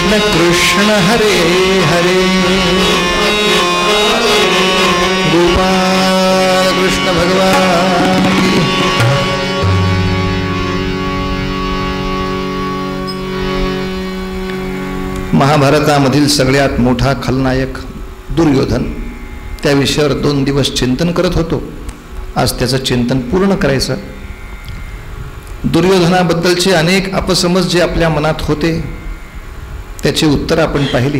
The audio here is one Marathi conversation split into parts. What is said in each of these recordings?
कृष्ण कृष्ण हरे हरे गोपाल कृष्ण भगवान की। महाभारतामधील सगळ्यात मोठा खलनायक दुर्योधन, त्या विषयावर 2 दिवस चिंतन करत होतो. आज त्याचं चिंतन पूर्ण करायचं. दुर्योधनाबद्दलचे अनेक अपसमज जे आपल्या मनात होते त्याची उत्तर आपण पाहिली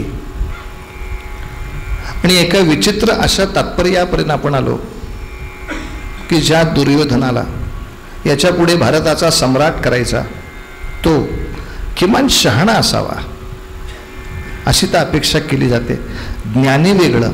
आणि एका विचित्र अशा तात्पर्यापर्यंत आपण आलो की ज्या दुर्योधनाला याच्या पुढे भारताचा सम्राट करायचा तो किमान शहाणा असावा अशी तर अपेक्षा केली जाते. ज्ञानी वेगळं,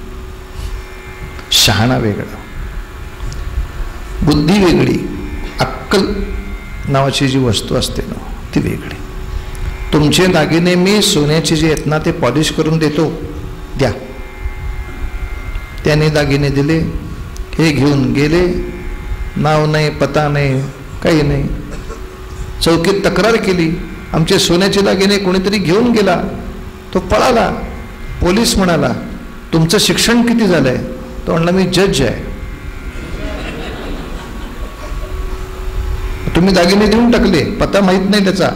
शहाणा वेगळं, बुद्धी वेगळी, अक्कल नावाची जी वस्तू असते ना ती वेगळी. तुमचे दागिने मी सोन्याचे जे आहेत ना ते पॉलिश करून देतो, द्या. त्याने दागिने दिले, हे घेऊन गेले, नाव नाही, पता नाही, काही नाही. चौकीत तक्रार केली, आमचे सोन्याचे दागिने कोणीतरी घेऊन गेला. तो पळाला. पोलीस म्हणाला, तुमचं शिक्षण किती झालंय? तो म्हणला, मी जज आहे. तुम्ही दागिने देऊन टाकले, पत्ता माहित नाही त्याचा.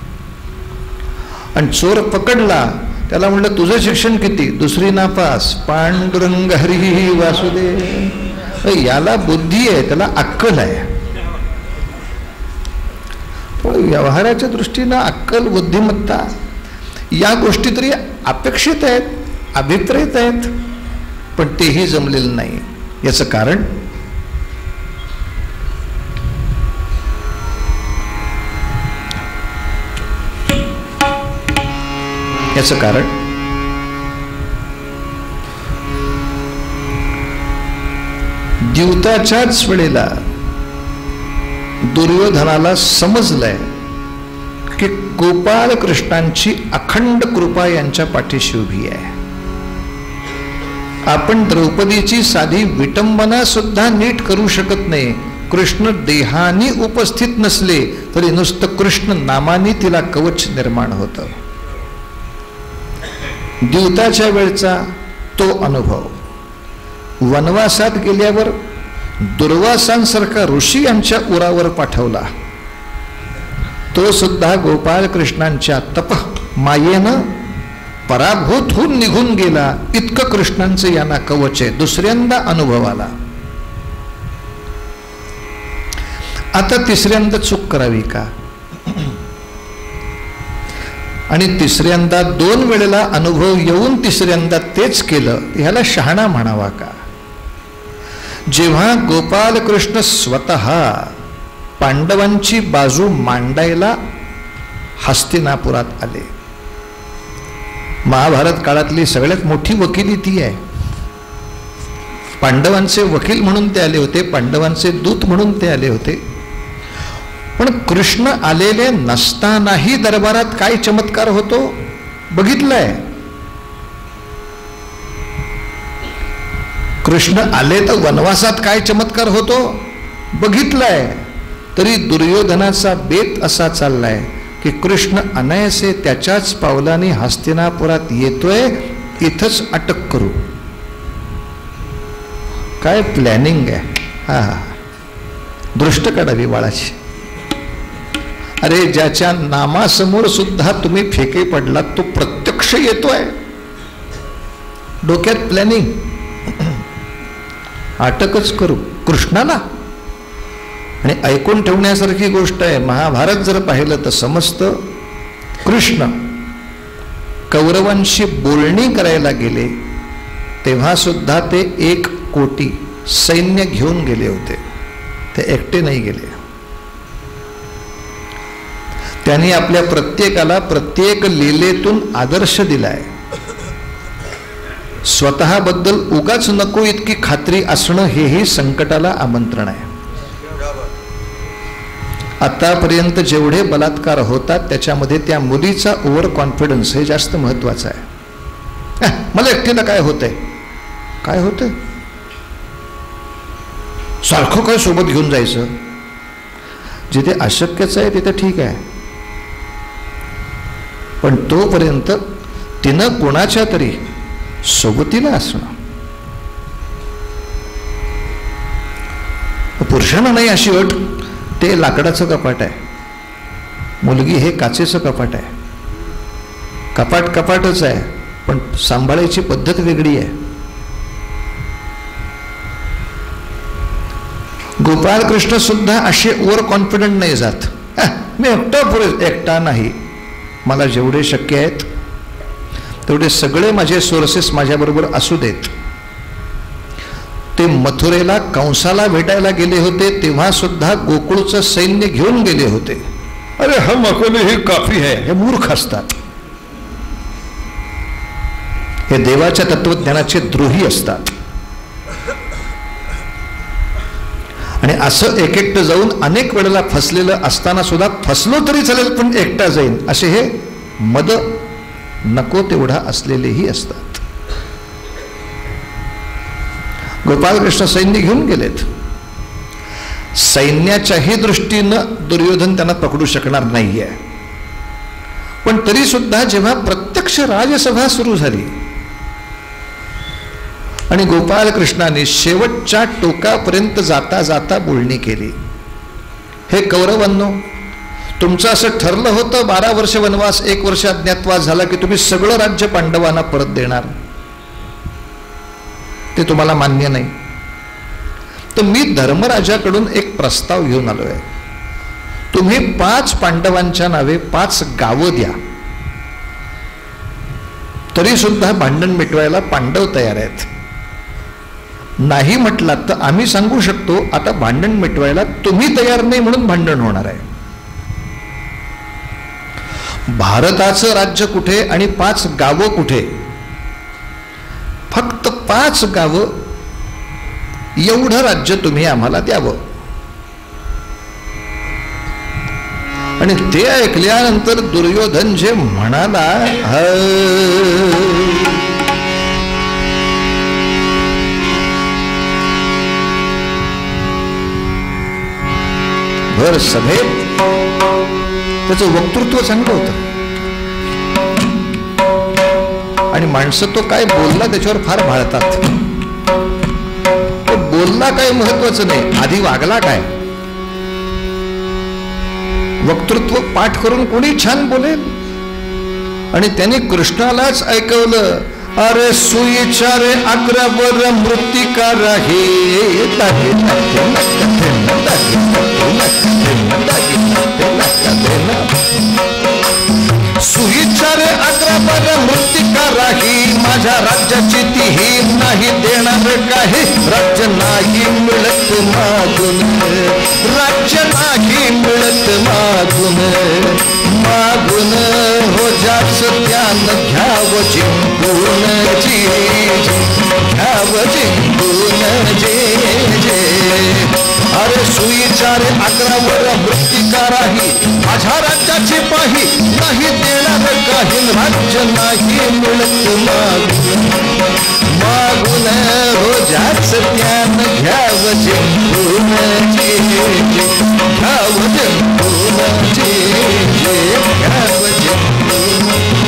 आणि चोर पकडला, त्याला म्हणलं, तुझं शिक्षण किती? 2री नापास. पांडुरंग हरी वासुदेव. याला बुद्धी आहे, त्याला अक्कल आहे. व्यवहाराच्या दृष्टीनं अक्कल, बुद्धिमत्ता या गोष्टी तरी अपेक्षित आहेत, अभिप्रेत आहेत, पण तेही जमलेलं नाही. याचं कारण द्यूताच्याच वेळेला दुर्योधनाला समजलंय की गोपाल कृष्णांची अखंड कृपा यांच्या पाठीशी उभी आहे. आपण द्रौपदीची साधी विटंबना सुद्धा नीट करू शकत नाही. कृष्ण देहानी उपस्थित नसले तरी नुसतं कृष्ण नामानी तिला कवच निर्माण होतं. द्यूताच्या वेळचा तो अनुभव, वनवासात गेल्यावर दुर्वासांसारखा ऋषी यांच्या उरावर पाठवला, तो सुद्धा गोपाल कृष्णांच्या तप मायेनं पराभूत होऊन निघून गेला. इतकं कृष्णांचं यांना कवच आहे. दुसऱ्यांदा अनुभव आला. आता तिसऱ्यांदा चूक करावी का? आणि तिसऱ्यांदा 2 वेळेला अनुभव येऊन तिसऱ्यांदा तेच केलं, ह्याला शहाणा म्हणावा का? जेव्हा गोपाल कृष्ण स्वतः पांडवांची बाजू मांडायला हस्तिनापुरात आले, महाभारत काळातली सगळ्यात मोठी वकिली ती आहे. पांडवांचे वकील म्हणून ते आले होते, पांडवांचे दूत म्हणून ते आले होते. पण कृष्ण आलेले नसतानाही दरबारात काय चमत्कार होतो बघितलंय. कृष्ण आले तर वनवासात काय चमत्कार होतो बघितलाय. तरी दुर्योधनाचा बेत असा चाललाय की कृष्ण अनायासे त्याच्याच पावलाने हस्तिनापुरात येतोय, इथंच अटक करू. काय प्लॅनिंग आहे. हा दृष्ट काढावी बाळाची. अरे ज्याच्या नामासमोर सुद्धा तुम्ही फेके पडलात तो प्रत्यक्ष येतोय. डोक्यात प्लॅनिंग. अटकच करू कृष्णाला. आणि ऐकून ठेवण्यासारखी गोष्ट आहे, महाभारत जर पाहिलं तर समजतं कृष्ण कौरवांशी बोलणी करायला गेले तेव्हा सुद्धा ते 1 कोटी सैन्य घेऊन गेले होते. ते एकटे नाही गेले. त्यांनी आपल्या प्रत्येकाला प्रत्येक लीलेतून आदर्श दिलाय. स्वतःबद्दल उगाच नको इतकी खात्री असणं हेही संकटाला आमंत्रण आहे. आतापर्यंत जेवढे बलात्कार होतात त्याच्यामध्ये त्या मुलीचा ओव्हर कॉन्फिडन्स हे जास्त महत्वाचं आहे. मला एकटीला काय होतंय, काय होतंय, सारखं काय सोबत घेऊन जायचं. जिथे अशक्यच आहे तिथे ठीक आहे. पण तोपर्यंत तिनं कोणाच्या तरी सोबतीला असणं. पुरुषांना नाही अशी अट, ते लाकडाचं कपाट आहे, मुलगी हे काचेचं कपाट आहे. कपाट कपाटच आहे, पण सांभाळायची पद्धत वेगळी आहे. गोपाल कृष्ण सुद्धा असे ओव्हर कॉन्फिडंट नाही जात. मी एकटा पुरे, एकटा नाही, मला जेवढे शक्य आहेत तेवढे सगळे माझे सोर्सेस माझ्याबरोबर असू देत. ते मथुरेला कंसाला भेटायला गेले होते तेव्हा सुद्धा गोकुळचं सैन्य घेऊन गेले होते. अरे हम अकेले ही काफी है, हे मूर्ख असतात, हे देवाच्या तत्वज्ञानाचे द्रोही असतात. आणि असं एक एकटं जाऊन अनेक वेळेला फसलेलं असताना सुद्धा फसलो तरी चालेल पण एकटा जाईन असे हे मद नको तेवढा असलेलेही असतात. गोपालकृष्ण सैन्य घेऊन गेलेत. सैन्याच्याही दृष्टीनं दुर्योधन त्यांना पकडू शकणार नाहीये. पण तरी सुद्धा जेव्हा प्रत्यक्ष राजसभा सुरू झाली आणि गोपालकृष्णाने शेवटच्या टोकापर्यंत जाता जाता बोलणी केली, हे कौरवांनो, तुमचं असं ठरलं होतं 12 वर्ष वनवास 1 वर्ष अज्ञातवास झाला की तुम्ही सगळं राज्य पांडवांना परत देणार, ते तुम्हाला मान्य नाही. तर मी धर्मराजाकडून एक प्रस्ताव घेऊन आलोय. तुम्ही 5 पांडवांच्या नावे 5 गावं द्या, तरी सुद्धा भांडण मिटवायला पांडव तयार आहेत. नाही म्हटलात तर आम्ही सांगू शकतो आता भांडण मिटवायला तुम्ही तयार नाही म्हणून भांडण होणार आहे. भारताचं राज्य कुठे आणि 5 गावं कुठे? फक्त 5 गावं एवढं राज्य तुम्ही आम्हाला द्यावं. आणि ते ऐकल्यानंतर दुर्योधन जे म्हणाला, भर सभेत त्याचं वक्तृत्व चांगलं होतं आणि माणसं तो काय बोलला त्याच्यावर फार भाळतात. तो बोलला काय महत्वाचं नाही, आधी वागला काय. वक्तृत्व पाठ करून कोणी छान बोलेल. आणि त्याने कृष्णालाच ऐकवलं, अरे सुईचारे 11 वर मृत्तिका राही, सुईचारे 11 वर मृत्तिका राही, माझ्या राज्याची तीही नाही देणार काही. राज्य नाही मिळत मागून, राज्य नाही मिळत मागून, मागून हो जाच ज्ञान घ्याव जिंकून, जी घ्याव जिंकून, जे. अरे सुईचारे 11 वर मृत्तिका राही, माझ्या राज्याची पाही नाही देणार काही. राज्य नाही मिळत मागून, मागून हो जाच ज्ञान घ्याव जिंकून, जे घ्याव जिंकून, जे घ्याव जिंकून.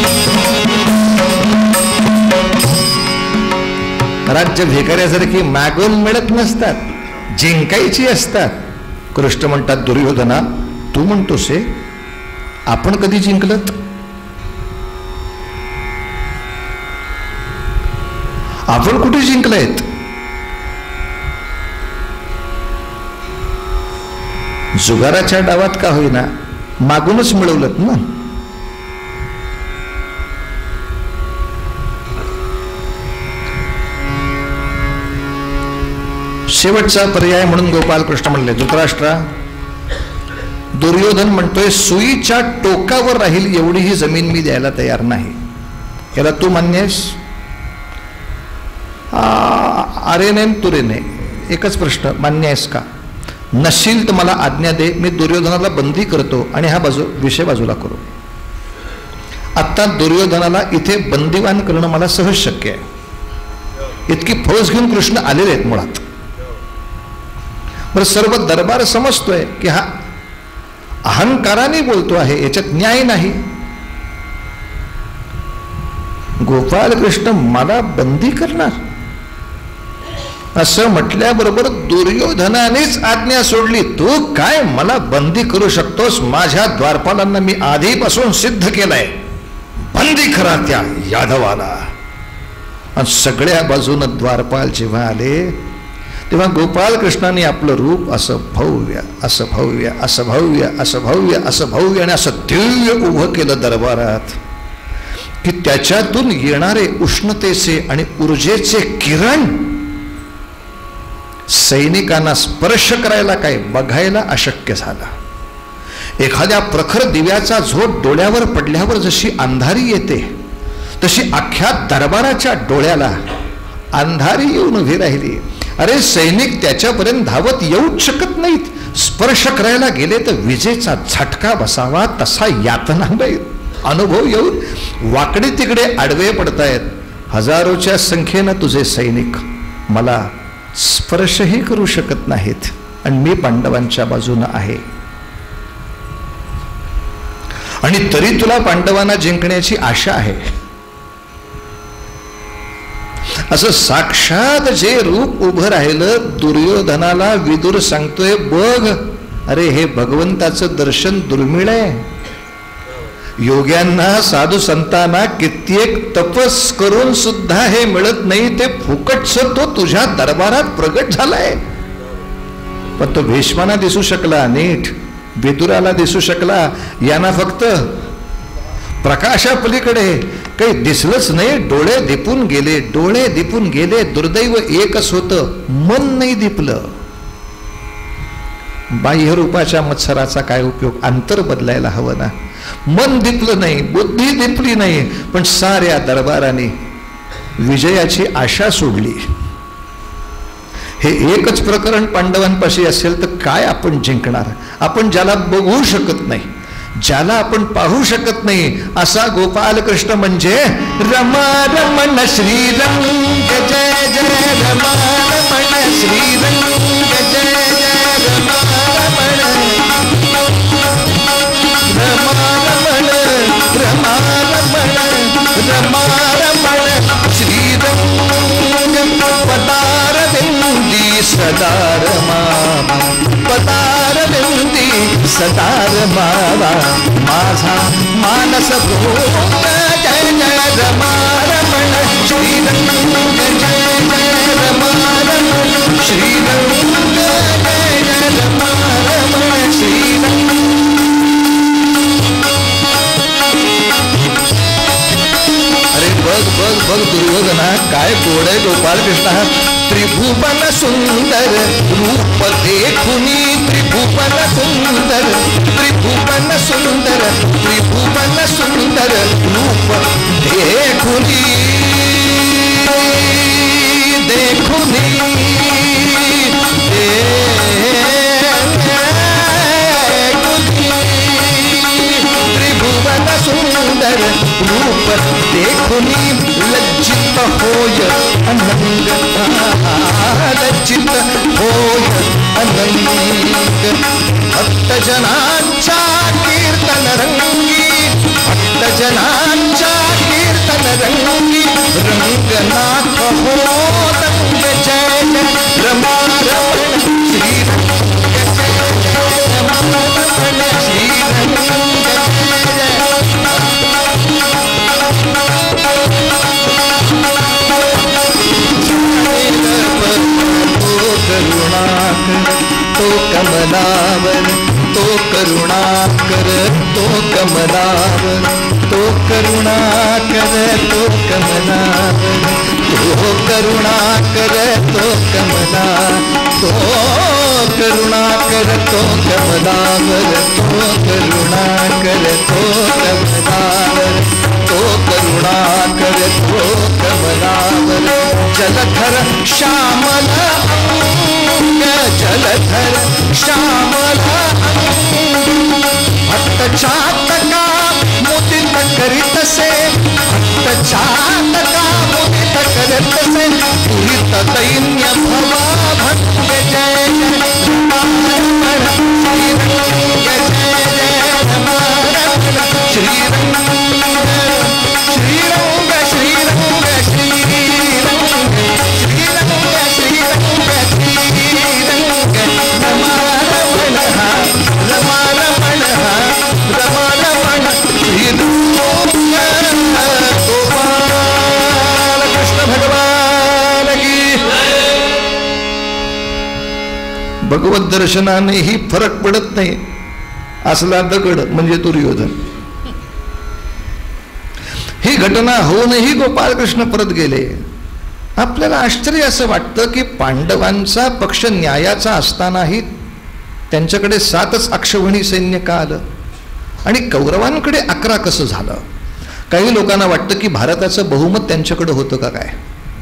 राज्य भिकाऱ्यासारखी मागून मिळत नसतात, जिंकायची असतात. कृष्ण म्हणतात, दुर्योधना तू म्हणतोस हे, आपण कधी जिंकलत? आपण कुठे जिंकलेत? जुगाराच्या डावात का होईना मागूनच मिळवलत ना. शेवटचा पर्याय म्हणून गोपालकृष्ण म्हणले, धृतराष्ट्रा, दुर्योधन म्हणतोय सुईच्या टोकावर राहील एवढीही जमीन मी द्यायला तयार नाही. याला तू मान्य आहेस? अरे नाही तुरे नाही, एकच प्रश्न, मान्य आहेस का? नशील तर मला आज्ञा दे, मी दुर्योधनाला बंदी करतो आणि हा विषय बाजूला करू. आत्ता दुर्योधनाला इथे बंदिवान करणं मला सहज शक्य आहे. इतकी फौज घेऊन कृष्ण आलेले आहेत मुळात. बरं, सर्व दरबार समजतोय की हा अहंकाराने बोलतो आहे, याच्यात न्याय नाही. गोपालकृष्ण मला बंदी करणार? असं म्हटल्याबरोबर दुर्योधनानेच आज्ञा सोडली. तू काय मला बंदी करू शकतोस? माझ्या द्वारपालांना मी आधीपासून सिद्ध केलंय. बंदी करा त्या यादवाला. आणि सगळ्या बाजूनं द्वारपाल जेव्हा आले तेव्हा गोपालकृष्णाने आपलं रूप असं भव्य, असं भव्य, असं भव्य, असं भव्य, असं भव्य आणि असं दिव्य उभं केलं दरबारात की त्याच्यातून येणारे उष्णतेचे आणि ऊर्जेचे किरण सैनिकांना स्पर्श करायला, काय बघायला अशक्य झाला. एखाद्या प्रखर दिव्याचा झोत डोळ्यावर पडल्यावर जशी अंधारी येते तशी अख्ख्या दरबाराच्या डोळ्याला अंधारी येऊन उभी राहिली. अरे सैनिक त्याच्यापर्यंत धावत येऊच शकत नाहीत. स्पर्श करायला गेले तर विजेचा झटका बसावा तसा यातनामय अनुभव येऊन वाकडे तिकडे आडवे पडतायत. हजारोच्या संख्येनं तुझे सैनिक मला स्पर्शही करू शकत नाहीत आणि मी पांडवांच्या बाजूनं आहे. आणि तरी तुला पांडवांना जिंकण्याची आशा आहे. असं साक्षात जे रूप उभं राहिलं दुर्योधनाला विदुर सांगतोय, बघ अरे हे भगवंताचं दर्शन दुर्मिळ आहे. योग्यांना, साधू संतांना कित्येक तपस करून सुद्धा हे मिळत नाही. ते फुकटचं तो तुझ्या दरबारात प्रगट झालाय. पण तो भीष्माना दिसू शकला नीट, विदुराला दिसू शकला. यांना फक्त प्रकाशापलीकडे काही दिसलंच नाही. डोळे दिपून गेले, डोळे दिपून गेले. दुर्दैव एकच होतं, मन नाही दिपलं. बाह्य रूपाच्या मत्सराचा काय उपयोग? अंतर बदलायला हवं ना. मन दिपलं नाही, बुद्धी दिपली नाही, पण साऱ्या दरबाराने विजयाची आशा सोडली. हे एकच प्रकरण पांडवांपाशी असेल तर काय आपण जिंकणार? आपण ज्याला बघू शकत नाही, ज्याला आपण पाहू शकत नाही, असा गोपालकृष्ण म्हणजे रमा रमण श्रीरंग जय जय रमा रमण श्रीरंग जय जय रमा रमण रमा रमण रमा रमण श्रीरंग पदार विंदी सदा रमावा पदार विंदी सदा रमावा माझा मानस भोग जय जय रमा रमण श्रीरंग जय जय रमा रमण श्रीरंग जय जय रमा रमण श्रीरंग. बघ बघ बघ दुर्योधना, काय गोड आहे गोपालकृष्ण. त्रिभुवन सुंदर रूप देखुनी, त्रिभुवन सुंदर, त्रिभुवन सुंदर, त्रिभुवन सुंदर रूप देखुनी, देखुनी त्रिभुवन सुंदर रूप देखुनी लज्जित होय अनंग, लज्जित होय अनंग. भक्तजनांच्या कीर्तन रंगी, भक्तजनांच्या कीर्तन रंगी रंगनाथ हो रंग जय जय रमा रमण श्रीरंग जय जय रमा रमण श्रीरंग जय जय. करुणाकर तो कमलावर, तो करुणाकर तो कमलावर, तो करुणाकर तो कमलावर, तो करुणाकर तो कमला, तो करुणाकर तो कमलावर, तो करुणाकर तो कमलावर, तो करुणाकर तो कमलावर. जलधर श्यामल अंग, जलधर श्यामल अंग, भक्त चातका मुदित करीतसे, भक्त चातका मुदित करीतसे, पुरित दैन्य भवा भक्त जय जय रमण श्रीरंग जय जय रमण श्रीरंग श्रीरंग श्रीरंग भगवत दर्शनानेही फरक पडत नाही असला दगड म्हणजे दुर्योधन. ही घटना होऊनही गोपाळकृष्ण परत गेले. आपल्याला आश्चर्य असं वाटतं की पांडवांचा पक्ष न्यायाचा असतानाही त्यांच्याकडे 7च अक्षौहिणी सैन्य का आलं आणि कौरवांकडे 11 कसं झालं? काही लोकांना वाटतं की भारताचं बहुमत त्यांच्याकडे होतं का काय?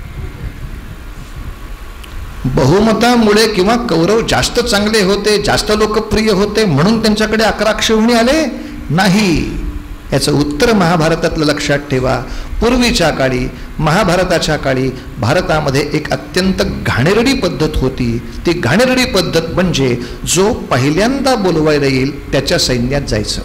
बहुमतामुळे किंवा कौरव जास्त चांगले होते, जास्त लोकप्रिय होते म्हणून त्यांच्याकडे 11 अक्षौहिणी आले? नाही. याचं उत्तर महाभारतातलं लक्षात ठेवा. पूर्वीच्या काळी, महाभारताच्या काळी भारतामध्ये एक अत्यंत घाणेरडी पद्धत होती. ती घाणेरडी पद्धत म्हणजे जो पहिल्यांदा बोलवायला येईल त्याच्या सैन्यात जायचं.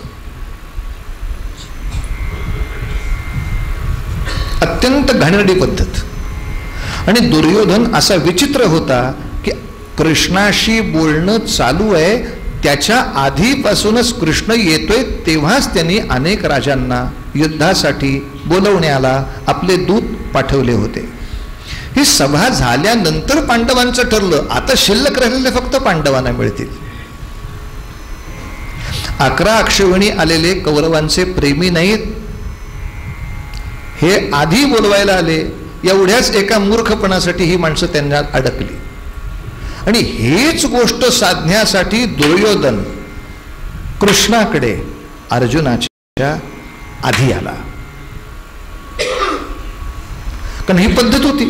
अत्यंत घाणेरडी पद्धत. आणि दुर्योधन असा विचित्र होता की कृष्णाशी बोलणं चालू आहे त्याच्या आधीपासूनच कृष्ण येतोय तेव्हाच त्यांनी अनेक राजांना युद्धासाठी बोलवण्याला आपले दूत पाठवले होते. ही सभा झाल्यानंतर पांडवांचं ठरलं आता शिल्लक राहिलेले फक्त पांडवांना मिळतील. 11 अक्षौहिणी आलेले कौरवांचे प्रेमी नाहीत, हे आधी बोलवायला आले. एवढ्याच एका मूर्खपणासाठी ही माणसं त्यांना अडकली. आणि हीच गोष्ट साधण्यासाठी दुर्योधन कृष्णाकडे अर्जुनाच्या आधी आला. कारण ही पद्धत होती.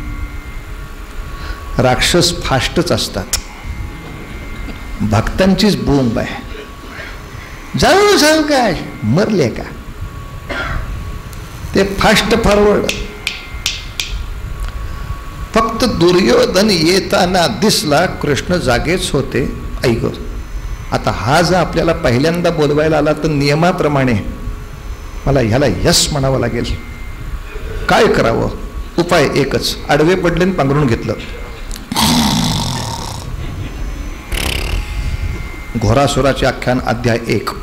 राक्षस फास्टच असतात. भक्तांचीच बोंब आहे. जाऊ जाऊ काय मरले का ते फास्ट फॉरवर्ड. फक्त दुर्योधन येताना दिसला कृष्ण जागेच होते. ऐक आता हा जर आपल्याला पहिल्यांदा बोलवायला आला तर नियमाप्रमाणे मला ह्याला यस म्हणावं लागेल. काय करावं? उपाय एकच, आडवे पडले आणि पांघरून घेतलं. घोरासुराचे आख्यान अध्याय 1.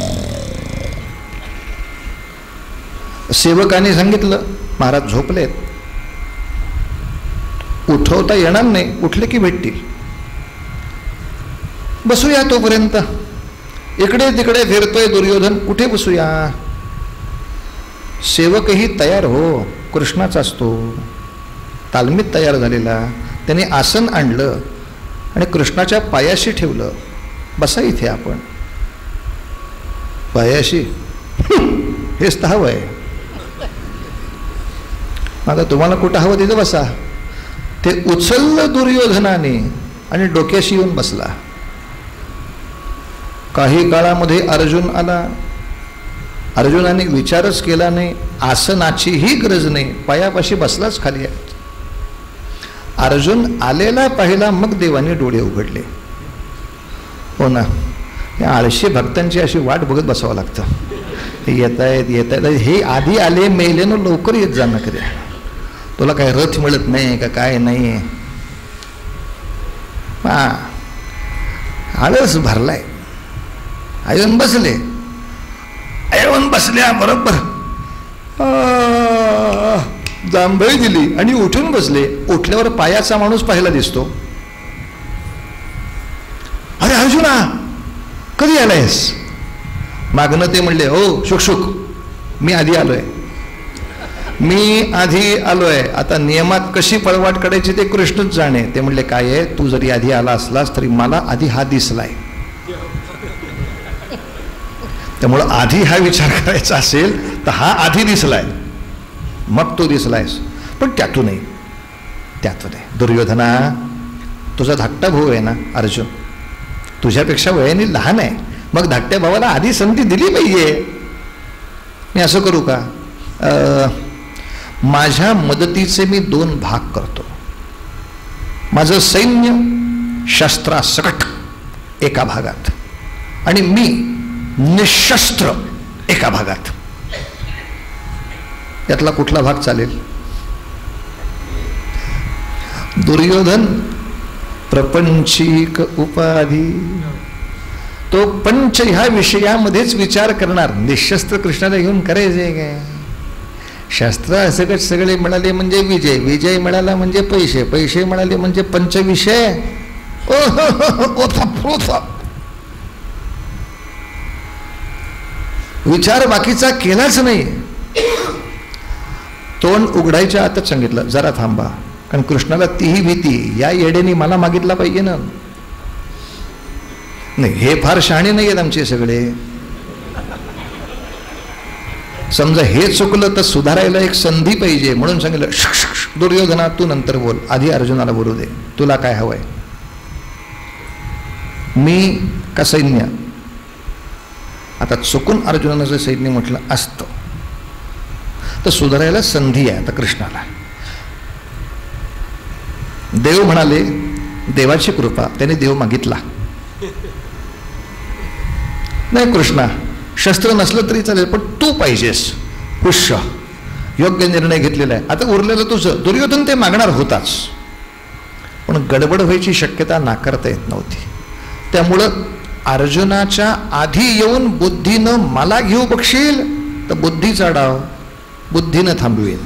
सेवकाने सांगितलं महाराज झोपलेत, उठवता येणार नाही, उठले की भेटतील, बसूया तोपर्यंत. इकडे तिकडे फिरतोय दुर्योधन, कुठे बसूया? सेवकही तयार हो, कृष्णाचा असतो, तालमीत तयार झालेला. त्याने आसन आणलं आणि कृष्णाच्या पायाशी ठेवलं. बसा इथे आपण. पायाशी हेच तर हवं आहे. आता तुम्हाला कुठं हवं तिथं बसा. ते उचललं दुर्योधनाने आणि डोक्याशी येऊन बसला. काही काळामध्ये अर्जुन आला. अर्जुनाने विचारच केला नाही, आसनाचीही गरज नाही, पायापाशी बसलाच खाली. अर्जुन आलेला पाहिला, मग देवाने डोळे उघडले. हो ना, या आळशी भक्तांची अशी वाट बघत बसावं लागतं. येत आहेत हे आधी आले, मेले ना लवकर येत जा ना. कधी तुला काय रथ मिळत नाही का काय नाही? आळस भरलाय. येऊन बसले, येऊन बसल्या बरोबर जांभळी दिली आणि उठून बसले. उठल्यावर पायाचा माणूस पाहायला दिसतो. अरे अर्जुना कधी आलायस? मागणं ते म्हणले, हो शुक मी आधी आलोय, मी आधी आलोय. आता नियमात कशी पळवाट काढायची ते कृष्णच जाणे. ते म्हणले काय आहे, तू जरी आधी आला असलास तरी मला आधी हा दिसलाय. त्यामुळं आधी हा विचार करायचा असेल तर हा आधी दिसलाय, मग तो दिसलायस. पण त्यातूनही दुर्योधना तुझा धाकटा भाऊ आहे ना अर्जुन, तुझ्यापेक्षा वयाने लहान आहे, मग धाकट्या भावाला आधी संधी दिली पाहिजे. मी असं करू का, माझ्या मदतीचे मी 2 भाग करतो. माझं सैन्य शस्त्रासकट एका भागात आणि मी निशस्त्र एका भागात. यातला कुठला भाग चालेल? दुर्योधन प्रपंचिक उपाधी, तो पंच ह्या विषयामध्येच विचार करणार. निशस्त्र कृष्णाला घेऊन करायचे काय? शस्त्र सकट सगळे मिळाले म्हणजे विजय, विजय मिळाला म्हणजे पैसे, पैसे मिळाले म्हणजे पंचविषय. विचार बाकीचा केलाच नाही. तोंड उघडायच्या आतच सांगितलं जरा थांबा, कारण कृष्णाला तीही भीती, या येडेने मला मागितला पाहिजे ना. नाही, हे फार शहाणे नाही आहेत आमचे सगळे. समजा हे चुकलं तर सुधारायला एक संधी पाहिजे, म्हणून सांगितलं दुर्योधना तू नंतर बोल, आधी अर्जुनाला बोलू दे, तुला काय हवंय, मी का सैन्य. आता चुकून अर्जुनानं जर सैन्य म्हटलं असतं तर सुधारायला संधी आहे आता कृष्णाला. देव म्हणाले, देवाची कृपा, त्याने देव मागितला. नाही कृष्णा, शस्त्र नसलं तरी चालेल, पण तू पाहिजेस. पुष्य, योग्य निर्णय घेतलेला आहे. आता उरलेलं तुझं. दुर्योधन ते मागणार होताच, पण गडबड व्हायची शक्यता नाकारता येत नव्हती. त्यामुळं अर्जुनाच्या आधी येऊन बुद्धीनं मला घेऊ बघशील तर बुद्धीचा डाव बुद्धीनं थांबवेन,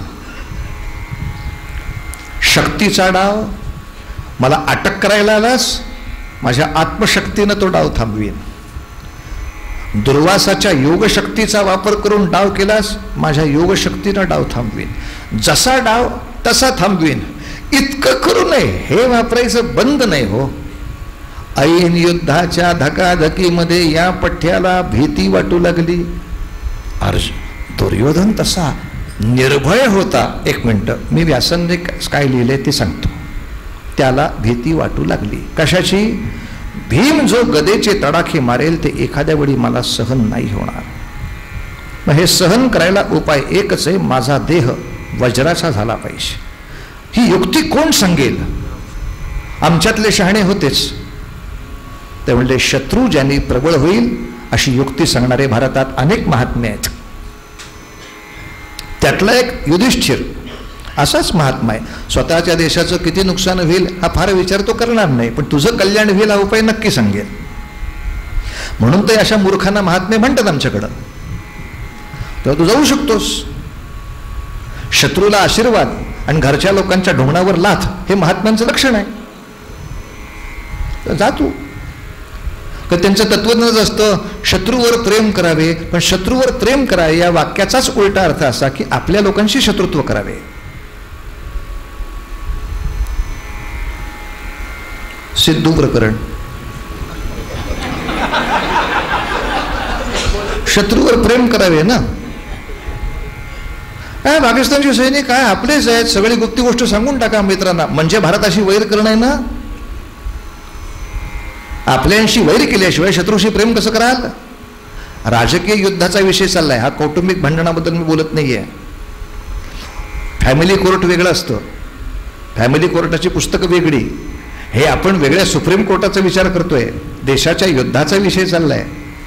शक्तीचा डाव मला अटक करायला आलास, माझ्या आत्मशक्तीनं तो डाव थांबवेन. दुर्वासाच्या योगशक्तीचा वापर करून डाव केलास, माझ्या योगशक्तीनं डाव थांबवेन. जसा डाव तसा थांबवेन. इतकं करू नये, हे वापरायचं बंद नाही हो. ऐन युद्धाच्या धकाधकीमध्ये या पठ्याला भीती वाटू लागली. दुर्योधन तसा निर्भय होता. एक मिनटं, मी व्यासांनी काय लिहिले ते सांगतो. त्याला भीती वाटू लागली. कशाची? भीम जो गदेचे तडाखे मारेल ते एखाद्या वेळी मला सहन नाही होणार. मग हे सहन करायला उपाय एकच आहे, माझा देह वज्राचा झाला पाहिजे. ही युक्ती कोण सांगेल? आमच्यातले शहाणे होतेच. ते म्हणजे शत्रू ज्यांनी प्रबळ होईल अशी युक्ती सांगणारे भारतात अनेक महात्मे आहेत. त्यातला एक युधिष्ठिर असाच महात्मा आहे. स्वतःच्या देशाचं किती नुकसान होईल हा फार विचार तो करणार नाही, पण तुझं कल्याण होईल हा उपाय नक्की सांगेल. म्हणून तर अशा मूर्खांना महात्मे म्हणतात आमच्याकडं. तेव्हा तू जाऊ शकतोस. शत्रूला आशीर्वाद आणि घरच्या लोकांच्या ढोंगणावर लाथ हे महात्म्यांचं लक्षण आहे. तर जा तू. तर त्यांचं तत्वज्ञानच असतं शत्रूवर प्रेम करावे, पण शत्रूवर प्रेम करावे या वाक्याचाच उलटा अर्थ असा की आपल्या लोकांशी शत्रुत्व करावे. सिद्धू प्रकरण, शत्रूवर प्रेम करावे ना. काय पाकिस्तानचे सैनिक काय आपलेच आहेत, सगळी गुप्ती गोष्ट सांगून टाका मित्रांना, म्हणजे भारताशी वैर करणं आहे ना. आपल्याशी वैर केल्याशिवाय शत्रूशी प्रेम कसं कराल? राजकीय युद्धाचा विषय चाललाय हा, कौटुंबिक भांडणाबद्दल मी बोलत नाहीये. फॅमिली कोर्ट वेगळं असतं, फॅमिली कोर्टाची पुस्तकं वेगळी. हे आपण वेगळ्या सुप्रीम कोर्टाचा विचार करतोय. देशाच्या युद्धाचा विषय चाललाय.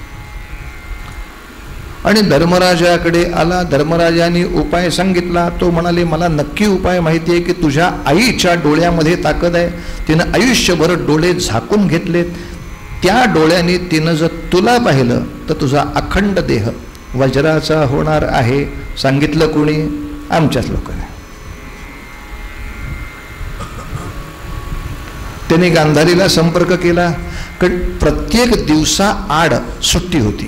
आणि धर्मराजाकडे आला. धर्मराजाने उपाय सांगितला. तो म्हणाले मला नक्की उपाय माहिती आहे की तुझ्या आईच्या डोळ्यामध्ये ताकद आहे. तिनं आयुष्यभर डोळे झाकून घेतलेत. त्या डोळ्याने तिनं जर तुला पाहिलं तर तुझा अखंड देह वज्राचा होणार आहे. सांगितलं कोणी? आमच्याच लोकांनी. त्याने गांधारीला संपर्क केला. प्रत्येक दिवसा आड सुट्टी होती.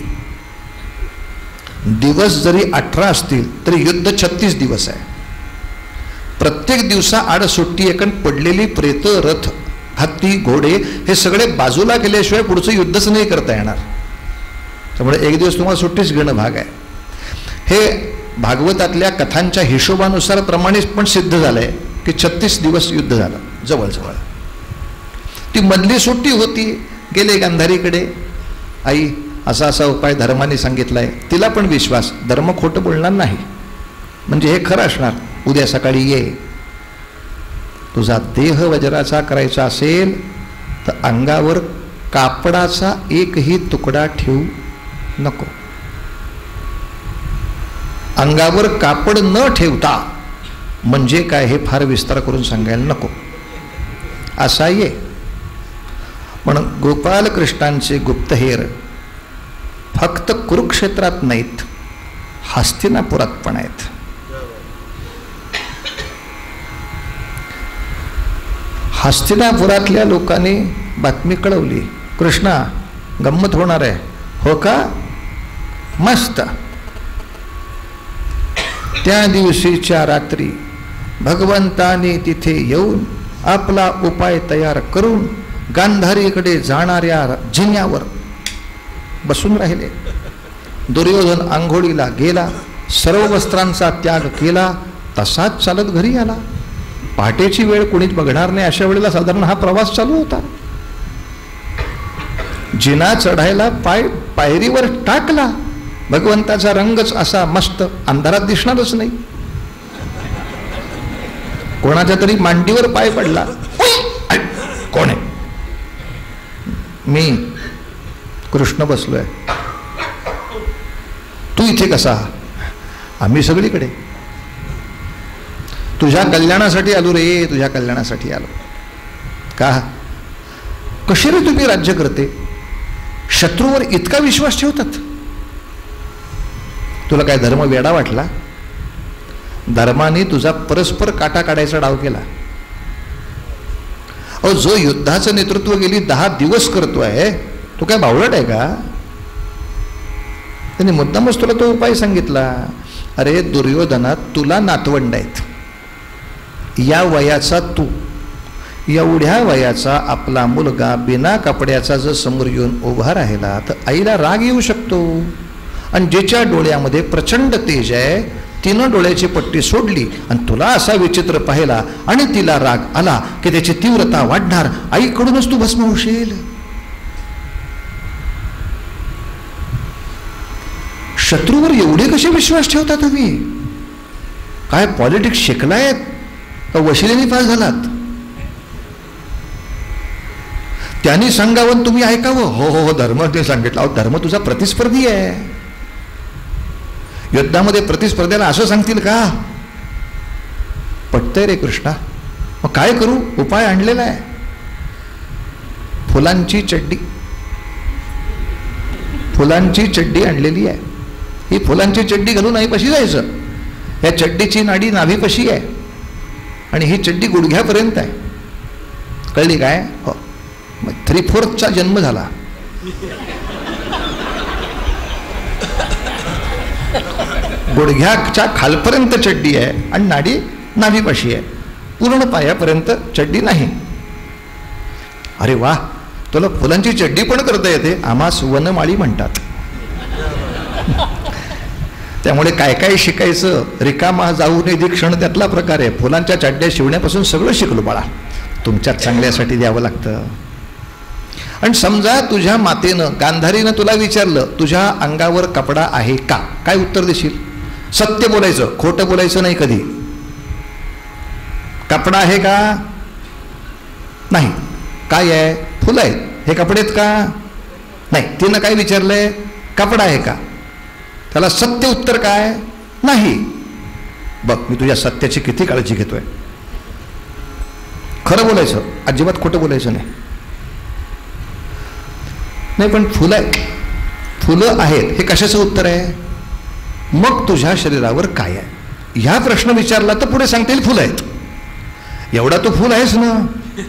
दिवस जरी 18 असतील तरी युद्ध 36 दिवस आहे. प्रत्येक दिवसा आड सुट्टी आहे. कारण पडलेली प्रेत, रथ, हत्ती, घोडे हे सगळे बाजूला केल्याशिवाय पुढचं युद्धच नाही करता येणार. त्यामुळे एक दिवस तुम्हाला सुट्टीच घेणं भाग आहे. हे भागवतातल्या कथांच्या हिशोबानुसार प्रमाणित पण सिद्ध झालंय की 36 दिवस युद्ध झालं जवळजवळ. ती मधली सुट्टी होती. गेले गांधारीकडे. आई असा असा उपाय धर्माने सांगितलाय. तिला पण विश्वास, धर्म खोटं बोलणार नाही, म्हणजे हे खरं असणार. उद्या सकाळी ये. तुझा देह वज्राचा करायचा असेल तर अंगावर कापडाचा एकही तुकडा ठेवू नको. अंगावर कापड न ठेवता म्हणजे काय हे फार विस्तार करून सांगायला नको. असा ये. पण गोपालकृष्णांचे गुप्तहेर फक्त कुरुक्षेत्रात नाहीत, हस्तिनापुरात पण आहेत. हस्तिनापुरातल्या लोकांनी बातमी कळवली, कृष्णा गंमत होणार आहे. हो का? मस्त. त्या दिवशीच्या रात्री भगवंताने तिथे येऊन आपला उपाय तयार करून गांधारीकडे जाणाऱ्या जिन्यावर बसून राहिले. दुर्योधन आंघोळीला गेला, सर्व वस्त्रांचा त्याग केला, तसाच चालत घरी आला. पहाटेची वेळ कोणीच बघणार नाही अशा वेळेला साधारण हा प्रवास चालू होता. जिना चढायला पायरीवर टाकला, भगवंताचा रंगच असा मस्त, अंधारात दिसणारच नाही. कोणाच्या तरी मांडीवर पाय पडला. कोण आहे? मी कृष्ण बसलोय. तू इथे कसा? आम्ही सगळीकडे. तुझ्या कल्याणासाठी आलो रे, तुझ्या कल्याणासाठी आलो. का? कशी रे तुम्ही राज्य करते? शत्रूवर इतका विश्वास ठेवतात? तुला काय धर्म वेडा वाटला? धर्माने तुझा परस्पर काटा काढायचा डाव केला. अहो, जो युद्धाचं नेतृत्व गेली 10 दिवस करतोय तो काय बावळट आहे का? त्याने मुद्दामच तुला तो उपाय सांगितला. अरे दुर्योधना, तुला नातवंड आहेत. या वयाचा तू, एवढ्या वयाचा आपला मुलगा बिना कपड्याचा जर समोर येऊन उभा राहिला तर आईला राग येऊ शकतो. आणि ज्याच्या डोळ्यामध्ये प्रचंड तेज आहे तिनं डोळ्याची पट्टी सोडली आणि तुला असा विचित्र पाहिला आणि तिला राग आला की त्याची तीव्रता वाढणार. आईकडूनच तू भस्म होशील. शत्रूवर एवढे कसे विश्वास ठेवता तुम्ही? काय पॉलिटिक्स शिकलायत का वशिलेने पास झालात? त्यांनी सांगावं तुम्ही ऐकावं. हो हो हो, धर्म ते सांगितलं. अहो, धर्म तुझा प्रतिस्पर्धी आहे. युद्धामध्ये प्रतिस्पर्ध्याला असं सांगतील का? पटतंय रे कृष्णा. मग काय करू? उपाय आणलेला आहे. फुलांची चड्डी, फुलांची चड्डी आणलेली आहे. ही फुलांची चड्डी घालून आई पशी जायचं. या चड्डीची नाडी नाभीपशी आहे आणि ही चड्डी गुडघ्यापर्यंत आहे. कळली काय? हो. मग 3/4चा जन्म झाला. गुडघ्याच्या खालपर्यंत चड्डी आहे आणि नाडी नाभीपाशी आहे. पूर्ण पायापर्यंत चड्डी नाही. अरे वा, तुला फुलांची चड्डी पण करता येते. आम्हास वनमाळी म्हणतात. त्यामुळे काय काय शिकायचं, रिकामा जाऊ नये दीक्षण त्यातला प्रकार आहे. फुलांच्या चड्ड्या शिवण्यापासून सगळं शिकलो बाळा. तुमच्या चांगल्यासाठी द्यावं लागतं. आणि समजा तुझ्या मातेनं, गांधारीनं तुला विचारलं तुझ्या अंगावर कपडा आहे का? काय उत्तर देशील? सत्य बोलायचं, खोटं बोलायचं नाही कधी. कपडा आहे का? नाही. काय आहे? फुलं आहेत. हे कपडे आहेत का? नाही. तिनं काय विचारलंय? कपडा आहे का? त्याला सत्य उत्तर काय? नाही. बघ, मी तुझ्या सत्याची किती काळजी घेतोय. खरं बोलायचं, अजिबात खोटं बोलायचं नाही. नाही पण फुलं आहेत, फुलं आहेत, हे कशाचं उत्तर आहे? मग तुझ्या शरीरावर काय आहे? ह्या प्रश्न विचारला तर पुढे सांगता येईल फुलं आहेत. एवढा तो फुल आहेस ना.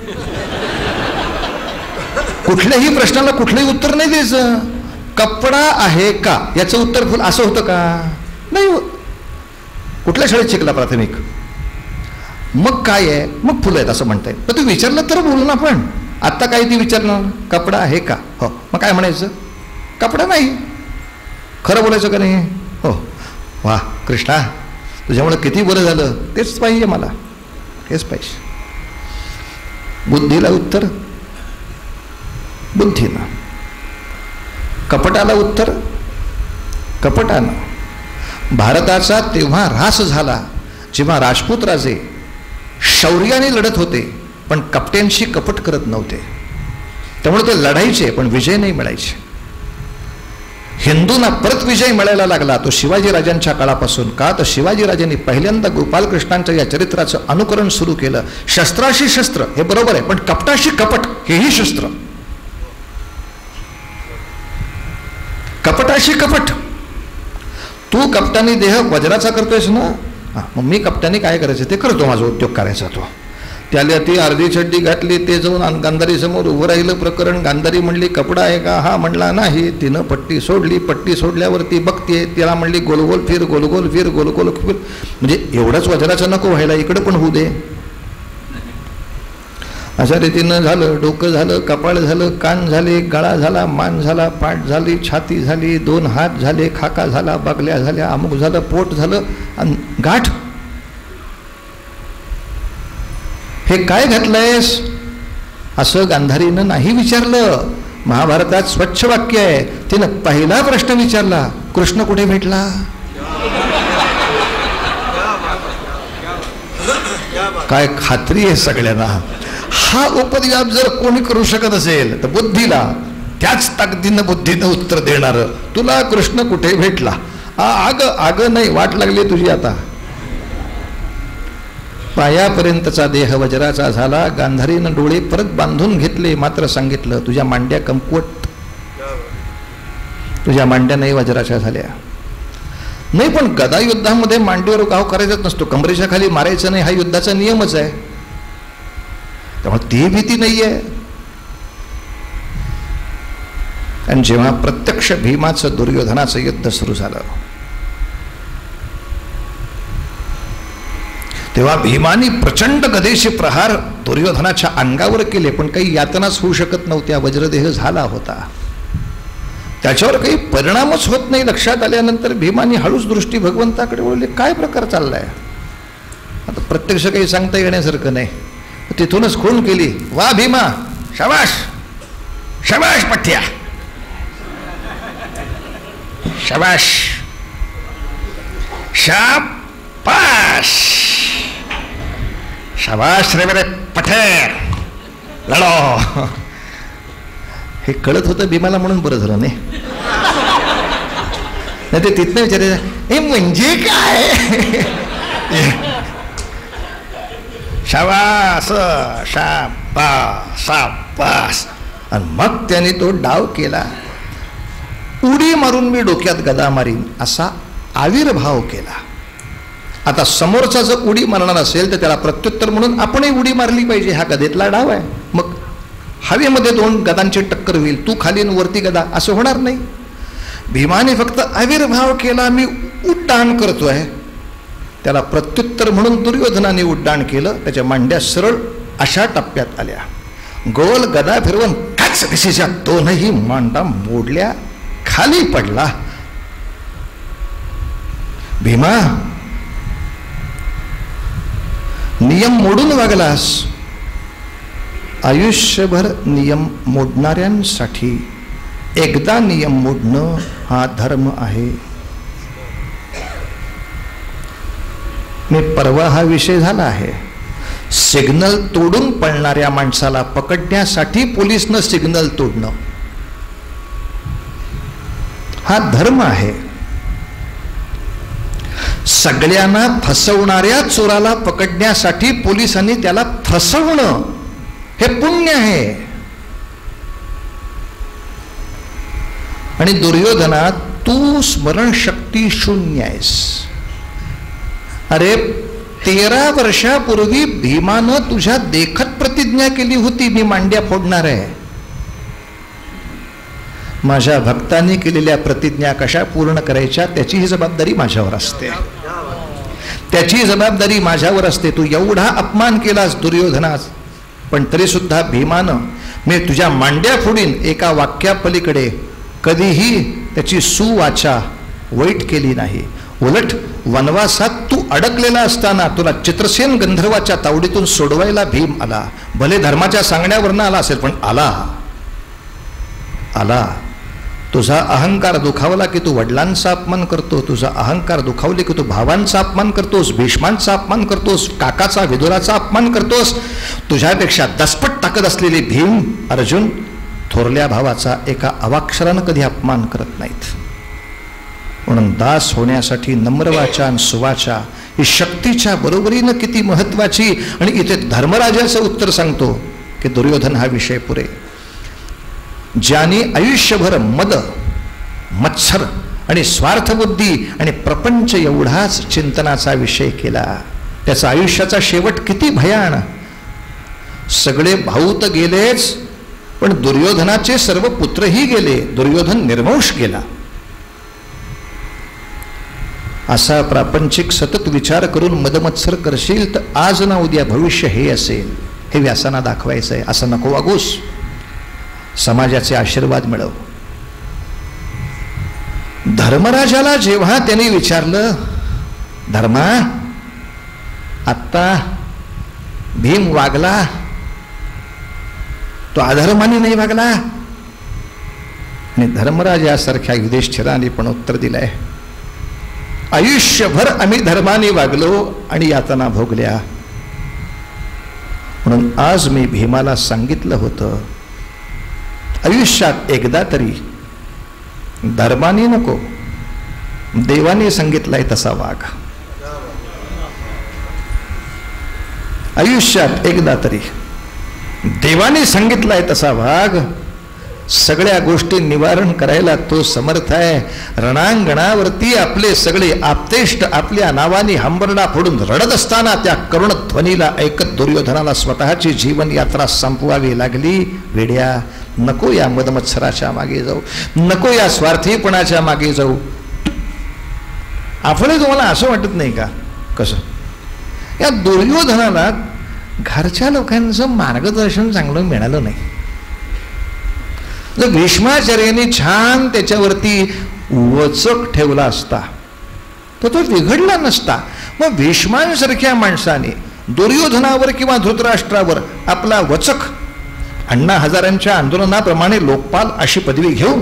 कुठल्याही प्रश्नाला कुठलंही उत्तर नाही द्यायचं. कपडा आहे का याचं उत्तर फुल असं होतं का? नाही. कुठल्या शाळेत शिकला प्राथमिक? मग काय आहे? मग फुलं आहेत असं म्हणताय. पण तू विचारलं तर बोल ना. पण आत्ता काय ती विचारणार? कपडा आहे का? हो. मग काय म्हणायचं? कपडा नाही. खरं बोलायचं का नाही? हो. वा कृष्णा, तुझ्यामुळे किती बरं झालं. तेच पाहिजे मला, हेच पाहिजे. बुद्धीला उत्तर बुद्धीनं, कपटाला उत्तर कपटानं. भारताचा तेव्हा ऱ्हास झाला जेव्हा राजपूत राजे शौर्याने लढत होते पण कपट्यांशी कपट करत नव्हते. त्यामुळे ते लढायचे पण विजय नाही मिळायचे. हिंदूंना परत विजय मिळायला लागला तो शिवाजी राजांच्या काळापासून. का? तर शिवाजी राजांनी पहिल्यांदा गोपालकृष्णांच्या या चरित्राचं अनुकरण सुरू केलं. शस्त्राशी शस्त्र हे बरोबर आहे, पण कपटाशी कपट हेही शस्त्र. कपटाशी कपट. तू कपटाने देह वज्राचा करतोयस ना, मग मी कपटाने काय करायचं ते करतो. माझा उद्योग करायचा तो. त्याला ती अर्धी चड्डी घातली, ते जाऊन गांधारी समोर उभं राहिलं प्रकरण. गांधारी म्हणली कपडा आहे का? हा म्हणला नाही. तिनं पट्टी सोडली. पट्टी सोडल्यावरती बघते, तिला म्हणली गोलगोल फिर, गोलगोल फिर, गोलगोल फिर. म्हणजे एवढंच वज्राचं नको व्हायला, इकडं पण होऊ दे. अशा रीतीनं झालं. डोकं झालं, कपाळ झालं, कान झाले, गळा झाला, मान झाला, पाठ झाली, छाती झाली, 2 हात झाले, खाका झाला, बगल्या झाल्या, अमुक झालं, पोट झालं, आणि गाठ. हे काय घातलंयस असं गांधारीनं नाही विचारलं. महाभारतात स्वच्छ वाक्य आहे. तिनं पहिला प्रश्न विचारला, कृष्ण कुठे भेटला? काय खात्री आहे सगळ्यांना. हा उपद्व्याप जर कोणी करू शकत असेल तर बुद्धीला त्याच ताकदीनं बुद्धीनं उत्तर देणार. तुला कृष्ण कुठे भेटला? आग आग नाही, वाट लागली तुझी आता. पायापर्यंतचा देह वज्राचा झाला. गांधारीनं डोळे परत बांधून घेतले, मात्र सांगितलं तुझ्या मांड्या कमकुवत, तुझ्या मांड्या नाही वज्राच्या झाल्या. नाही पण गदा युद्धामध्ये मांडीवर गाव करायचाच नसतो, कमरेच्या खाली मारायचं नाही, हा युद्धाचा नियमच आहे. त्यामुळे ती भीती नाहीये. आणि जेव्हा प्रत्यक्ष भीमाचं दुर्योधनाचं युद्ध सुरू झालं तेव्हा भीमाने प्रचंड गदेचे प्रहार दुर्योधनाच्या अंगावर केले, पण काही यातनाच होऊ शकत नव्हत्या. वज्रदेह झाला होता, त्याच्यावर काही परिणामच होत नाही. लक्षात आल्यानंतर भीमाने हळूच दृष्टी भगवंताकडे वळली. काय प्रकार चाललाय? आता प्रत्यक्ष काही सांगता येण्यासारखं नाही. तिथूनच खूण केली. वा भीमा, शाबाश शाबाश पठ्या, शाबाश शाबाश शाबाश रे मेरे पठे, लढो. हे कळत होतं भीमाला म्हणून बरं झालं नाही. ते तिथनं विचारायचं हे म्हणजे काय? शाबास शाबास शाबास. आणि मग त्याने तो डाव केला. उडी मारून मी डोक्यात गदा मारीन असा आविर्भाव केला. आता समोरचा जर उडी मारणार असेल तर त्याला प्रत्युत्तर म्हणून आपणही उडी मारली पाहिजे. हा गदेतला डाव आहे. मग हवेमध्ये 2 गदांची टक्कर होईल, तू खाली वरती गदा, असं होणार नाही. भीमाने फक्त आविर्भाव केला, मी उड्डाण करतोय. त्याला प्रत्युत्तर म्हणून दुर्योधनाने उड्डाण केलं. त्याच्या मांड्या सरळ अशा टप्प्यात आल्या. गोल गदा फिरवून काच दिशेच्या 2ही मांडा मोडल्या, खाली पडला. भीमा, नियम मोडून वागलास. आयुष्यभर नियम मोडणाऱ्यांसाठी एकदा नियम मोडणं हा धर्म आहे. मी परवा हा विषय झाला आहे. सिग्नल तोडून पळणाऱ्या माणसाला पकडण्यासाठी पोलिसनं सिग्नल तोडणं हा धर्म आहे. सगळ्यांना फसवणाऱ्या चोराला पकडण्यासाठी पोलिसांनी त्याला फसवणं हे पुण्य आहे. आणि दुर्योधना, तू स्मरणशक्ती शून्य आहेस. अरे 13 वर्षापूर्वी भीमानं तुझ्या देखत प्रतिज्ञा केली होती, मी मांड्या फोडणार आहे. माझ्या भक्तांनी केलेल्या प्रतिज्ञा कशा पूर्ण करायच्या त्याची ही जबाबदारी माझ्यावर असते. त्याची जबाबदारी माझ्यावर असते. तू एवढा अपमान केलास दुर्योधनास, पण तरी सुद्धा भीमानं मी तुझ्या मांड्या फोडीन एका वाक्यापलीकडे कधीही त्याची सुवाचा वाईट केली नाही. उलट वनवासात तू अडकलेला असताना तुला चित्रसेन गंधर्वाच्या तावडीतून सोडवायला भीम आला. भले धर्माच्या सांगण्यावरनं आला असेल, पण आला. तुझा अहंकार दुखावला की तू वडिलांचा अपमान करतो, तुझा अहंकार दुखावले की तू भावांचा अपमान करतोस, भीष्मांचा अपमान करतोस, काकाचा विदुराचा अपमान करतोस. तुझ्यापेक्षा दसपट ताकद असलेले भीम अर्जुन थोरल्या भावाचा एका अवाक्षरानं कधी अपमान करत नाहीत. म्हणून दास होण्यासाठी नम्रवाचा आणि सुवाचा ही शक्तीच्या बरोबरीनं किती महत्वाची. आणि इथे धर्मराजाचं उत्तर सांगतो की दुर्योधन हा विषय पुरे. ज्याने आयुष्यभर मद, मत्सर आणि स्वार्थबुद्धी आणि प्रपंच एवढाच चिंतनाचा विषय केला, त्याचा आयुष्याचा शेवट किती भयान. सगळे भाऊ तर गेलेच, पण दुर्योधनाचे सर्व पुत्रही गेले. दुर्योधन निर्वंश गेला. असा प्रापंचिक सतत विचार करून मदमत्सर करशील तर आज ना उद्या भविष्य हे असेल, हे व्यासांना दाखवायचं आहे. असं नको वागूस. समाजाचे आशीर्वाद मिळव. धर्मराजाला जेव्हा त्यांनी विचारलं, धर्मा आत्ता भीम वागला, तो अधर्माने नाही वागला. आणि धर्मराज यासारख्या युधिष्ठिराने पण उत्तर दिलंय, आयुष्यभर आम्ही धर्माने वागलो आणि यातना भोगल्या. म्हणून आज मी भीमाला सांगितलं होतं, आयुष्यात एकदा तरी धर्माने नको, देवाने सांगितलाय तसा वाघ. आयुष्यात एकदा तरी देवाने सांगितलाय तसा वाघ. सगळ्या गोष्टी निवारण करायला तो समर्थ आहे. रणांगणावरती आपले सगळे आप्तेष्ट आपल्या नावाने हंबरडा फोडून रडत असताना त्या करुण ध्वनीला ऐकत दुर्योधनाला स्वतःची जीवन यात्रा संपवावी लागली. वेड्या, नको या मदमत्सराच्या मागे जाऊ, नको या स्वार्थीपणाच्या मागे जाऊ. आपले तुम्हाला असं वाटत नाही का, कसं या दुर्योधनाला घरच्या लोकांचं मार्गदर्शन चांगलं मिळालं नाही. जर भीष्माचार्यांनी छान त्याच्यावरती वचक ठेवला असता तर तो बिघडला नसता. मग भीष्मांसारख्या माणसाने दुर्योधनावर किंवा धृतराष्ट्रावर आपला वचक अण्णा हजारांच्या आंदोलनाप्रमाणे लोकपाल अशी पदवी घेऊन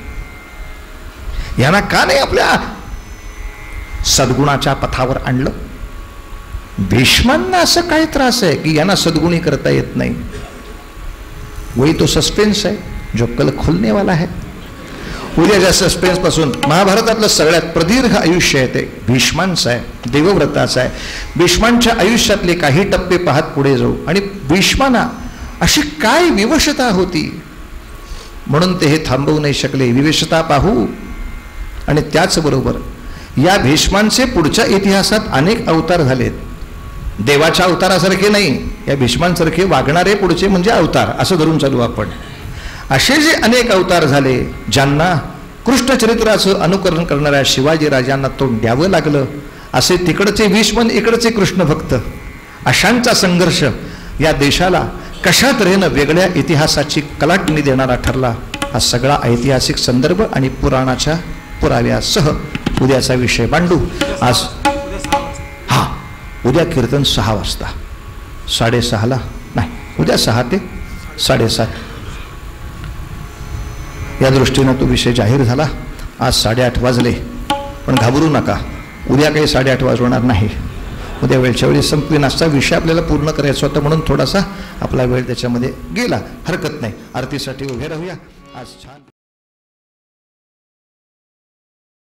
यांना का नाही आपल्या सद्गुणाच्या पथावर आणलं? भीष्मांना असं काय त्रास आहे की यांना सद्गुणी करता येत नाही? वही तो सस्पेन्स है जो कल खुलने वाला है. उद्याच्या सस्पेन्स पासून महाभारतातलं सगळ्यात प्रदीर्घ आयुष्य आहे ते भीष्मांचं आहे, देवव्रताचं आहे. भीष्मांच्या आयुष्यातले काही टप्पे पाहत पुढे जाऊ. आणि भीष्मांना अशी काय विवशता होती म्हणून ते हे थांबवू नाही शकले. विवशता पाहू. आणि त्याचबरोबर या भीष्मांचे पुढच्या इतिहासात अनेक अवतार झालेत. देवाच्या अवतारासारखे नाही, या भीष्मांसारखे वागणारे पुढचे म्हणजे अवतार असं धरून चालू आपण. असे जे अनेक अवतार झाले ज्यांना कृष्ण चरित्राचं अनुकरण करणाऱ्या शिवाजी राजांना तोंड द्यावं लागलं. असे तिकडचे भीष्मन, इकडचे कृष्ण भक्त, अशांचा संघर्ष या देशाला कशा तऱ्हेनं वेगळ्या इतिहासाची कलाटणी देणारा ठरला. हा सगळा ऐतिहासिक संदर्भ आणि पुराणाच्या पुराव्यासह उद्याचा विषय मांडू. आज उद्या कीर्तन 6 वाजता, 6:30ला नाही, उद्या 6 ते 7:30 या दृष्टीनं तो विषय जाहीर झाला. आज 8:30 वाजले, पण घाबरू नका, उद्या काही 8:30 वाजवणार नाही. उद्या वेळच्या वेळी संपवीन. असा विषय आपल्याला पूर्ण करायचा होता म्हणून थोडासा आपला वेळ त्याच्यामध्ये गेला, हरकत नाही. आरतीसाठी उभे राहूया. आज छान